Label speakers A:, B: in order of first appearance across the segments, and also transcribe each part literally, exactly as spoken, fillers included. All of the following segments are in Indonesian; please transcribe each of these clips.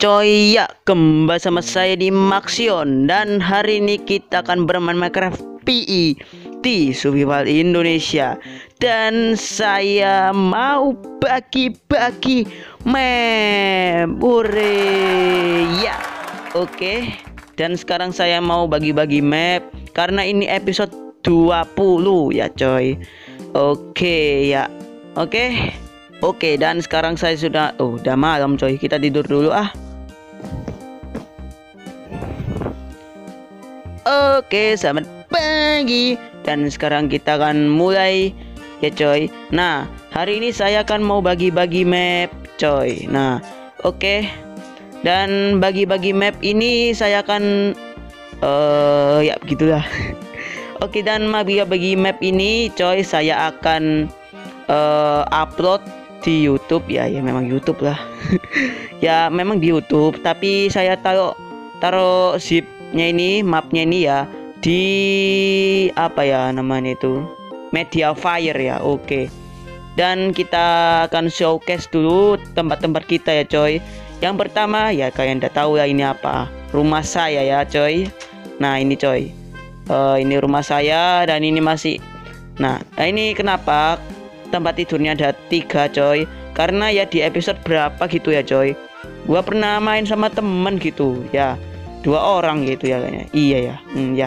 A: coy, ya kembali sama saya di Maxion. Dan hari ini kita akan bermain Minecraft P E di Survival Indonesia. Dan saya mau bagi-bagi map. Hore ya. Oke. Dan sekarang saya mau bagi-bagi map karena ini episode dua puluh ya coy. Oke ya. Oke. Oke, dan sekarang saya sudah oh udah malam coy, kita tidur dulu ah. Oke, selamat pagi. Dan sekarang kita akan mulai ya coy. Nah, hari ini saya akan mau bagi-bagi map coy. Nah, oke. Dan bagi-bagi map ini saya akan uh, ya begitulah. Oke, dan bagi-bagi map ini coy saya akan uh, upload di YouTube ya, ya memang YouTube lah. Ya memang di YouTube, tapi saya taruh taruh zipnya ini, mapnya ini ya di apa ya namanya itu, Mediafire ya. Oke. Dan kita akan showcase dulu tempat-tempat kita ya coy. Yang pertama ya kalian udah tahu ya ini apa, rumah saya ya coy. Nah ini coy, uh, ini rumah saya dan ini masih. Nah, ini kenapa tempat tidurnya ada tiga coy, karena ya di episode berapa gitu ya coy, gua pernah main sama temen gitu ya, dua orang gitu ya kayaknya. Iya ya, hmm, ya.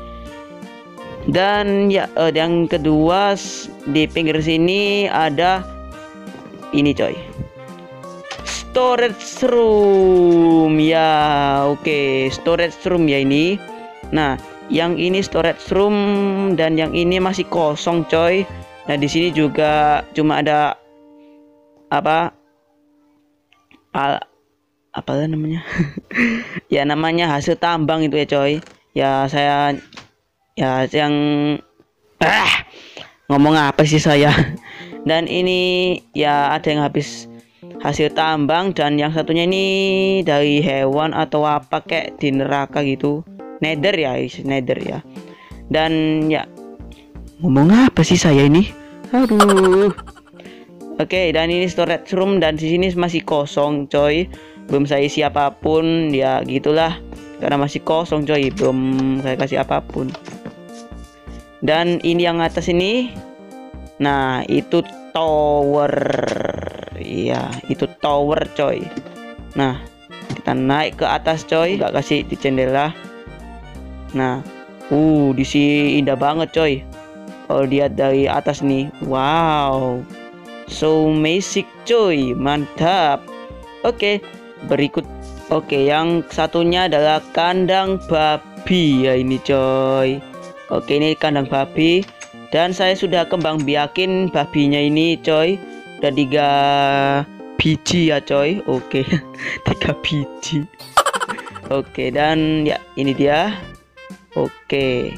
A: Dan ya eh, yang kedua di pinggir sini ada ini coy, storage room ya. Oke, storage room ya ini. Nah yang ini storage room dan yang ini masih kosong coy. Nah di sini juga cuma ada apa al apa namanya ya namanya hasil tambang itu ya coy. Ya saya ya yang ah ngomong apa sih saya. Dan ini ya ada yang habis hasil tambang dan yang satunya ini dari hewan atau apa kayak di neraka gitu, nether ya, nether ya. Dan ya ngomong apa sih saya ini? Aduh. Oke, dan ini storage room dan di sini masih kosong, coy. Belum saya isi apapun, ya gitulah. Karena masih kosong, coy. Belum saya kasih apapun. Dan ini yang atas ini. Nah, itu tower. Iya, itu tower, coy. Nah, kita naik ke atas, coy. Gak kasih di jendela. Nah, uh, di sini indah banget, coy. Kalau lihat dari atas nih, wow, so magic coy, mantap. Oke, berikut. Oke, yang satunya adalah kandang babi ya ini coy. Oke, ini kandang babi dan saya sudah kembang biakin babinya ini coy. Udah tiga biji ya coy. Oke, tiga biji. Oke, dan ya ini dia. Oke.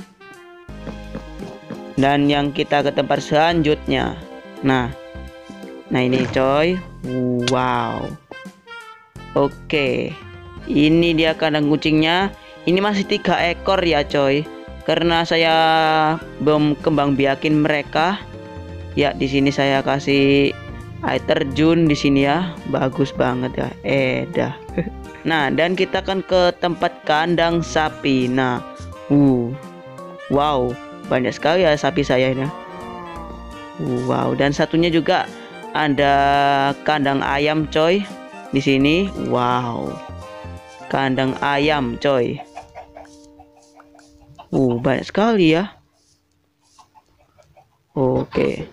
A: Dan yang kita ke tempat selanjutnya. Nah, nah ini coy, wow. Oke, ini dia kandang kucingnya. Ini masih tiga ekor ya coy, karena saya belum kembang biakin mereka. Ya di sini saya kasih air terjun di sini ya, bagus banget ya. Eh dah. Nah dan kita akan ke tempat kandang sapi. Nah, uh, wow. Banyak sekali ya sapi saya ini. Wow, dan satunya juga ada kandang ayam coy di sini. Wow. Kandang ayam coy. Uh, banyak sekali ya. Oke.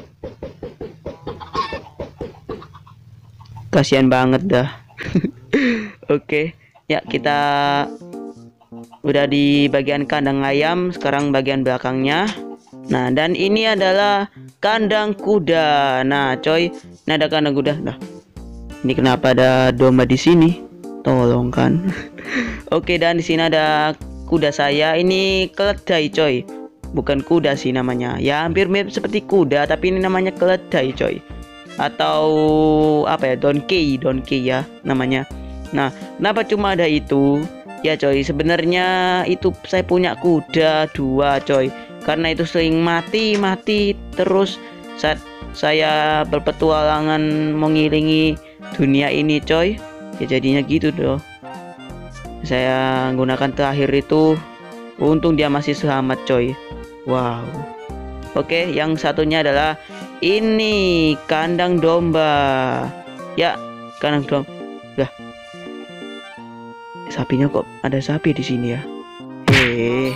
A: Kasihan banget dah. Oke, ya kita udah di bagian kandang ayam, sekarang bagian belakangnya. Nah, dan ini adalah kandang kuda. Nah, coy, ini ada kandang kuda. Nah, ini kenapa ada domba di sini? Tolong kan. Oke, dan di sini ada kuda saya. Ini keledai, coy. Bukan kuda sih namanya. Ya, hampir mirip seperti kuda, tapi ini namanya keledai, coy. Atau apa ya? Donkey, donkey ya namanya. Nah, kenapa cuma ada itu? Ya coy, sebenarnya itu saya punya kuda dua coy, karena itu sering mati-mati terus saat saya berpetualangan mengiringi dunia ini coy. Ya jadinya gitu doh. Saya gunakan terakhir itu, untung dia masih selamat coy. Wow. Oke, yang satunya adalah ini kandang domba. Ya, kandang domba. Lah, sapinya kok ada sapi di sini ya? Hehe.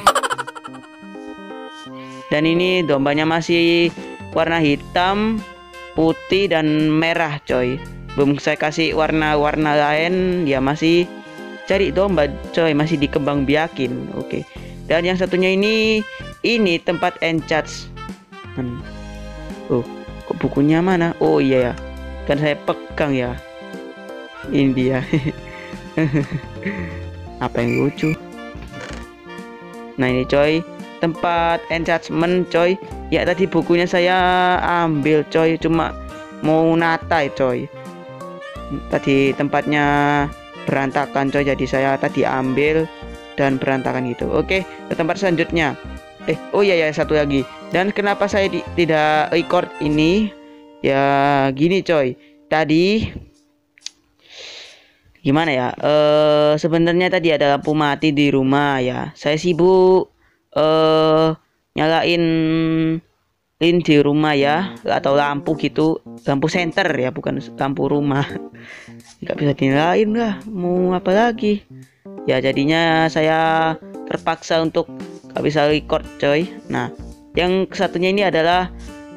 A: Dan ini dombanya masih warna hitam, putih dan merah coy. Belum saya kasih warna-warna lain, ya masih cari domba coy, masih dikembang biakin. Oke. Dan yang satunya ini ini tempat enchant. Hmm. Oh, kok bukunya mana? Oh iya ya, kan saya pegang ya. Ini dia. Apa yang lucu? Nah ini coy, tempat enchantment coy. Ya tadi bukunya saya ambil coy, cuma mau nata coy. Tadi tempatnya berantakan coy, jadi saya tadi ambil dan berantakan gitu. Oke, ke tempat selanjutnya. Eh, oh iya ya, satu lagi. Dan kenapa saya di, tidak record ini? Ya gini coy. Tadi gimana ya? Eh sebenarnya tadi ada lampu mati di rumah ya. Saya sibuk eh nyalain lin di rumah ya, atau lampu gitu, lampu senter ya, bukan lampu rumah. Nggak bisa dinyalain lah, mau apa lagi? Ya jadinya saya terpaksa untuk nggak bisa record coy. Nah yang satunya ini adalah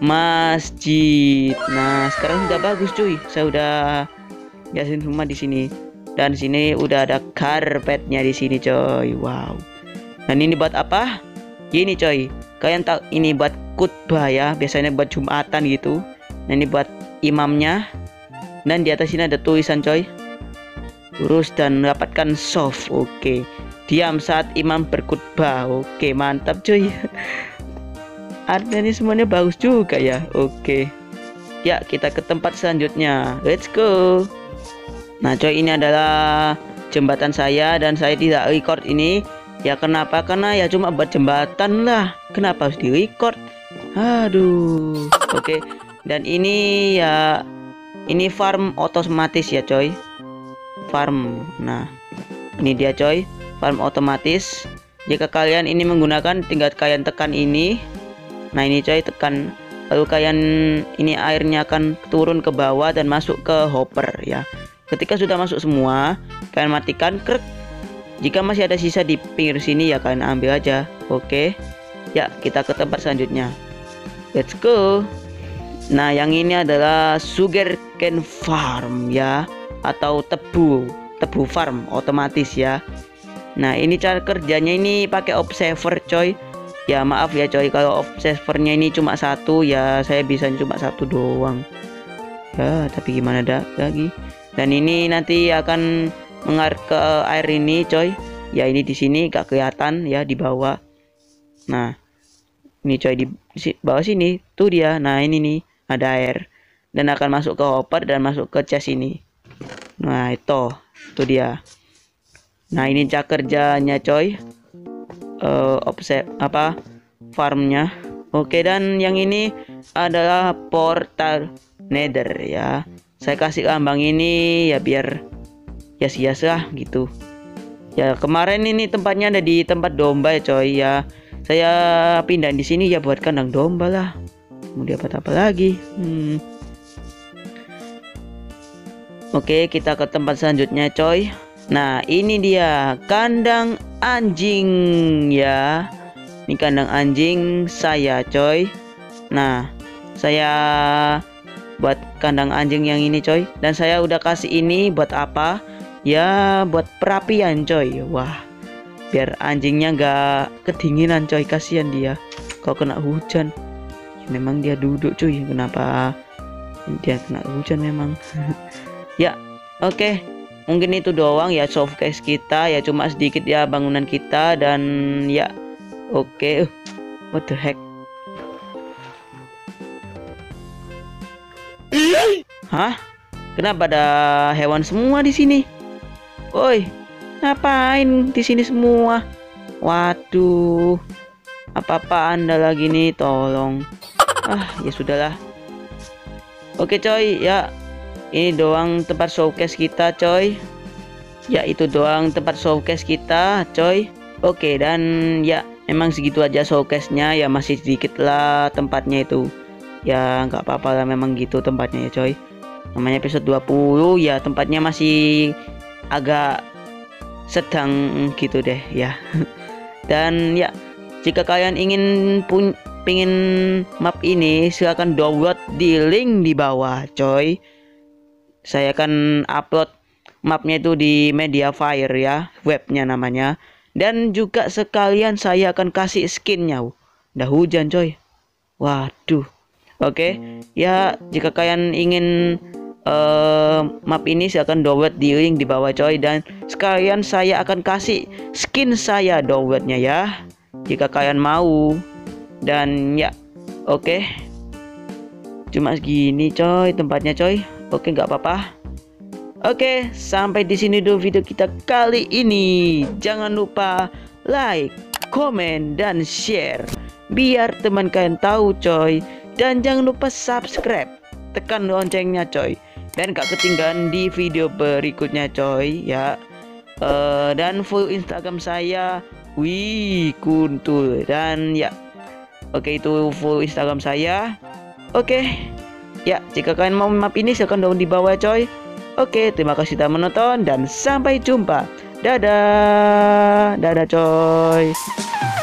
A: masjid. Nah sekarang sudah bagus cuy, saya udah jelasin semua di sini. Dan di sini udah ada karpetnya di sini coy. Wow. Dan ini buat apa? Gini coy, kalian tahu ini buat khutbah ya, biasanya buat jumatan gitu. Nah ini buat imamnya. Dan di atas sini ada tulisan coy, urus dan mendapatkan soft. Oke, diam saat imam berkhutbah. Oke, mantap cuy. Artinya ini semuanya bagus juga ya. Oke, ya kita ke tempat selanjutnya, let's go. Nah coy, ini adalah jembatan saya dan saya tidak record ini. Ya kenapa? Karena ya cuma buat jembatan lah, kenapa harus di record? Aduh. Oke, dan ini ya, ini farm otomatis ya coy, farm. Nah ini dia coy, farm otomatis. Jika kalian ini menggunakan, tinggal kalian tekan ini. Nah ini coy, tekan, lalu kalian ini airnya akan turun ke bawah dan masuk ke hopper ya. Ketika sudah masuk semua, kalian matikan, krek. Jika masih ada sisa di pinggir sini ya kalian ambil aja. Oke, ya kita ke tempat selanjutnya, let's go. Nah yang ini adalah sugarcane farm ya, atau tebu tebu farm otomatis ya. Nah ini cara kerjanya ini pakai observer coy. Ya maaf ya coy, kalau observernya ini cuma satu ya, saya bisa cuma satu doang ya, tapi gimana dah lagi. Dan ini nanti akan mengalir ke air ini coy. Ya ini di sini gak kelihatan ya, di bawah. Nah ini coy, di bawah sini tuh dia. Nah ini nih ada air dan akan masuk ke hopper dan masuk ke chest ini. Nah itu tuh dia. Nah ini cara kerjanya coy, uh, offset apa farmnya. Oke, dan yang ini adalah portal nether ya. Saya kasih lambang ini ya biar ya sia-sia gitu ya. Kemarin ini tempatnya ada di tempat domba ya coy ya, saya pindah di sini ya buat kandang domba lah, mau dapat apa lagi. hmm. Oke, kita ke tempat selanjutnya coy. Nah ini dia kandang anjing ya, ini kandang anjing saya coy. Nah saya buat kandang anjing yang ini coy, dan saya udah kasih ini buat apa ya, buat perapian coy. Wah, biar anjingnya nggak kedinginan coy, kasihan dia kalau kena hujan ya. Memang dia duduk cuy, kenapa dia kena hujan memang. Ya oke, okay. Mungkin itu doang ya showcase kita ya, cuma sedikit ya bangunan kita. Dan ya oke, okay. What the heck. Hah? Kenapa ada hewan semua di sini? Woi, ngapain di sini semua? Waduh, apa-apa Anda lagi nih, tolong. Ah, ya sudahlah. Oke coy, ya ini doang tempat showcase kita coy. ya itu doang tempat showcase kita coy. Oke, dan ya memang segitu aja showcase-nya, ya masih sedikit lah tempatnya itu. Ya nggak apa-apa lah, memang gitu tempatnya ya coy. Namanya episode dua puluh ya, tempatnya masih agak sedang gitu deh ya. Dan ya jika kalian ingin pun pingin map ini, silahkan download di link di bawah coy. Saya akan upload mapnya itu di Mediafire ya, webnya namanya. Dan juga sekalian saya akan kasih skinnya. Udah hujan coy. Waduh. Oke, ya jika kalian ingin uh, map ini, silahkan download di link di bawah coy. Dan sekalian saya akan kasih skin saya downloadnya ya, jika kalian mau. Dan ya oke, cuma segini coy tempatnya coy. Oke, nggak apa-apa. Oke, sampai di sini dulu video kita kali ini. Jangan lupa like, komen, dan share biar teman kalian tahu coy. Dan jangan lupa subscribe, tekan loncengnya coy, dan gak ketinggalan di video berikutnya coy ya. uh, Dan full Instagram saya wih kuntul. Dan ya oke, itu full Instagram saya. Oke ya, jika kalian mau map ini silahkan download di bawah coy. Oke, terima kasih telah menonton dan sampai jumpa. Dadah. Dadah coy.